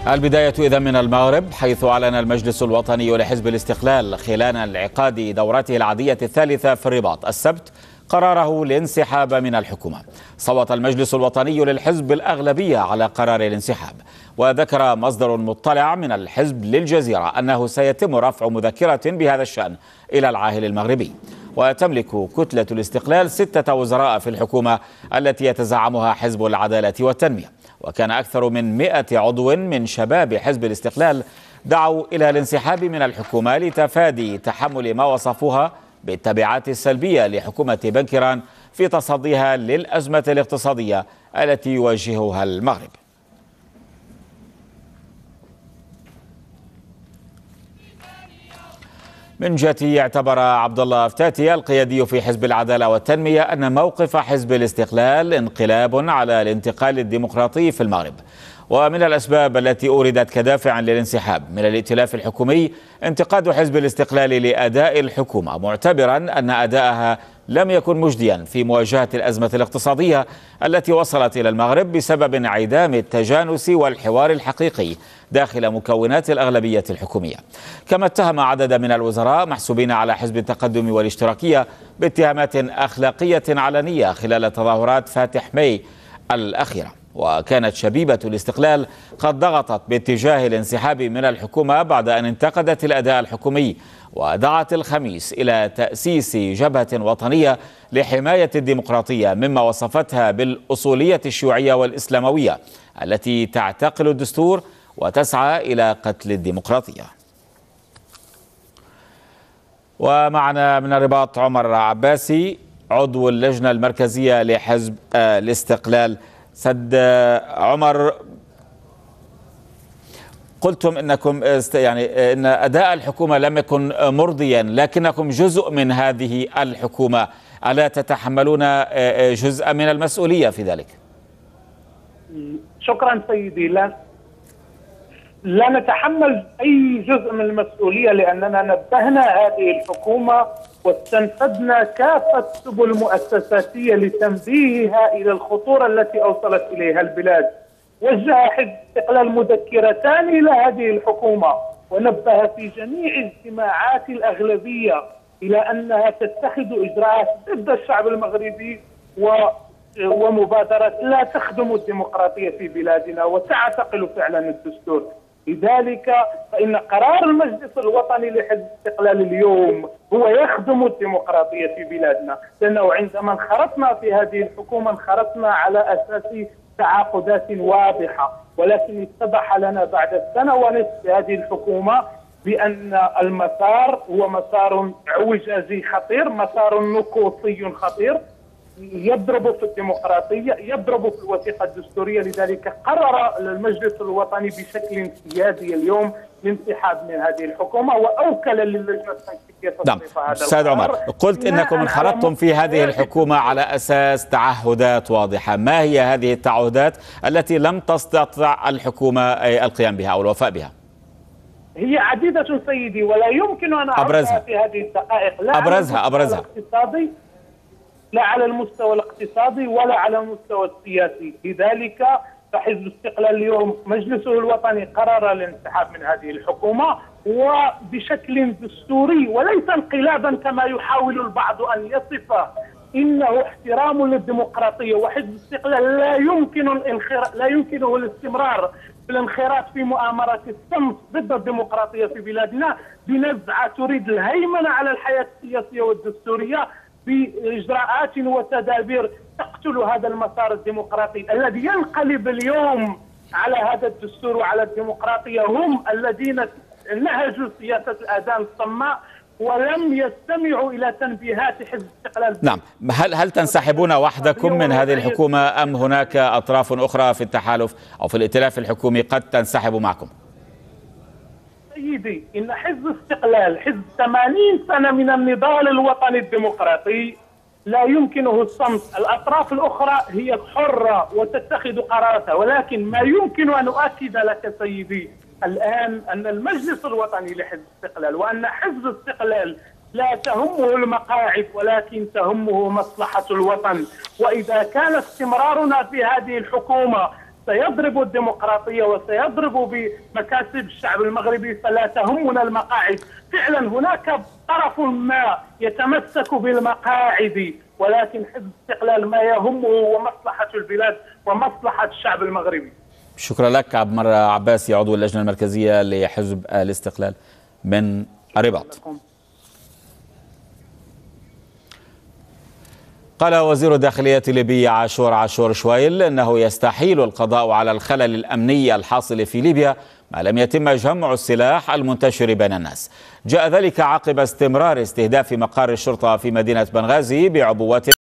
البداية إذن من المغرب، حيث أعلن المجلس الوطني لحزب الاستقلال خلال انعقاد دورته العادية الثالثة في الرباط السبت قراره الانسحاب من الحكومة. صوت المجلس الوطني للحزب بالأغلبية على قرار الانسحاب، وذكر مصدر مطلع من الحزب للجزيرة أنه سيتم رفع مذكرة بهذا الشأن إلى العاهل المغربي. وتملك كتلة الاستقلال 6 وزراء في الحكومة التي يتزعمها حزب العدالة والتنمية، وكان أكثر من 100 عضو من شباب حزب الاستقلال دعوا إلى الانسحاب من الحكومة لتفادي تحمل ما وصفوها بالتبعات السلبية لحكومة بنكيران في تصديها للأزمة الاقتصادية التي يواجهها المغرب. من جهته اعتبر عبد الله أفتاتي القيادي في حزب العدالة والتنمية أن موقف حزب الاستقلال انقلاب على الانتقال الديمقراطي في المغرب، ومن الأسباب التي أوردت كدافع للانسحاب من الائتلاف الحكومي انتقاد حزب الاستقلال لأداء الحكومة، معتبرا أن أداءها لم يكن مجديا في مواجهة الأزمة الاقتصادية التي وصلت إلى المغرب بسبب انعدام التجانس والحوار الحقيقي داخل مكونات الأغلبية الحكومية. كما اتهم عدد من الوزراء محسوبين على حزب التقدم والاشتراكية باتهامات أخلاقية علنية خلال تظاهرات فاتح ماي الأخيرة. وكانت شبيبة الاستقلال قد ضغطت باتجاه الانسحاب من الحكومة بعد أن انتقدت الأداء الحكومي، ودعت الخميس إلى تأسيس جبهة وطنية لحماية الديمقراطية، مما وصفتها بالأصولية الشيوعية والإسلاموية التي تعتقل الدستور وتسعى إلى قتل الديمقراطية. ومعنا من الرباط عمر عباسي، عضو اللجنة المركزية لحزب الاستقلال. سد عمر، قلتم انكم ان اداء الحكومه لم يكن مرضيا، لكنكم جزء من هذه الحكومه، الا تتحملون جزءا من المسؤوليه في ذلك؟ شكرا سيدي. لا نتحمل اي جزء من المسؤوليه، لاننا نبهنا هذه الحكومه واستنفذنا كافه السبل المؤسساتيه لتنبيهها الى الخطوره التي اوصلت اليها البلاد. وجه حزب الاستقلال مذكرتان الى هذه الحكومه، ونبه في جميع اجتماعات الاغلبيه الى انها تتخذ اجراءات ضد الشعب المغربي ومبادرات لا تخدم الديمقراطيه في بلادنا وتعتقل فعلا الدستور. لذلك فإن قرار المجلس الوطني لحزب الاستقلال اليوم هو يخدم الديمقراطية في بلادنا، لأنه عندما انخرطنا في هذه الحكومة انخرطنا على أساس تعاقدات واضحة، ولكن اتضح لنا بعد سنة ونصف هذه الحكومة بأن المسار هو مسار اعوجاجي خطير، مسار نكوصي خطير يضرب في الديمقراطية، يضرب في الوثيقة الدستورية. لذلك قرر المجلس الوطني بشكل سيادي اليوم الانسحاب من هذه الحكومة، وأوكل للجنة التنفيذية تصريف هذا أستاذ عمر، قلت إنكم انخرطتم في هذه الحكومة على أساس تعهدات واضحة، ما هي هذه التعهدات التي لم تستطع الحكومة القيام بها أو الوفاء بها؟ هي عديدة سيدي، ولا يمكن أن أعرضها في هذه الدقائق. أبرزها. لا على المستوى الاقتصادي ولا على المستوى السياسي. لذلك فحزب الاستقلال اليوم مجلسه الوطني قرر الانسحاب من هذه الحكومة وبشكل دستوري وليس انقلابا كما يحاول البعض أن يصفه. إنه احترام للديمقراطية، وحزب الاستقلال لا يمكنه الاستمرار بالانخراط في مؤامرة الصمت ضد الديمقراطية في بلادنا بنزعة تريد الهيمنة على الحياة السياسية والدستورية بإجراءات وتدابير تقتل هذا المسار الديمقراطي الذي ينقلب اليوم على هذا الدستور وعلى الديمقراطية. هم الذين نهجوا سياسة الآذان الصماء ولم يستمعوا إلى تنبيهات حزب الاستقلال. نعم، هل تنسحبون وحدكم من هذه الحكومة أم هناك أطراف أخرى في التحالف أو في الائتلاف الحكومي قد تنسحب معكم؟ سيدي، إن حزب الاستقلال حزب 80 سنة من النضال الوطني الديمقراطي لا يمكنه الصمت. الأطراف الأخرى هي حرة وتتخذ قراراتها، ولكن ما يمكن أن أؤكد لك سيدي الآن أن المجلس الوطني لحزب الاستقلال وأن حزب الاستقلال لا تهمه المقاعد ولكن تهمه مصلحة الوطن. وإذا كان استمرارنا في هذه الحكومة سيضرب الديمقراطية وسيضرب بمكاسب الشعب المغربي، فلا تهمنا المقاعد. فعلا هناك طرف ما يتمسك بالمقاعد، ولكن حزب الاستقلال ما يهمه هو مصلحة البلاد ومصلحة الشعب المغربي. شكرا لك عمر عباسي، عضو اللجنة المركزية لحزب الاستقلال من الرباط. قال وزير الداخلية الليبي عاشور شويل أنه يستحيل القضاء على الخلل الأمني الحاصل في ليبيا ما لم يتم جمع السلاح المنتشر بين الناس. جاء ذلك عقب استمرار استهداف مقار الشرطة في مدينة بنغازي بعبوات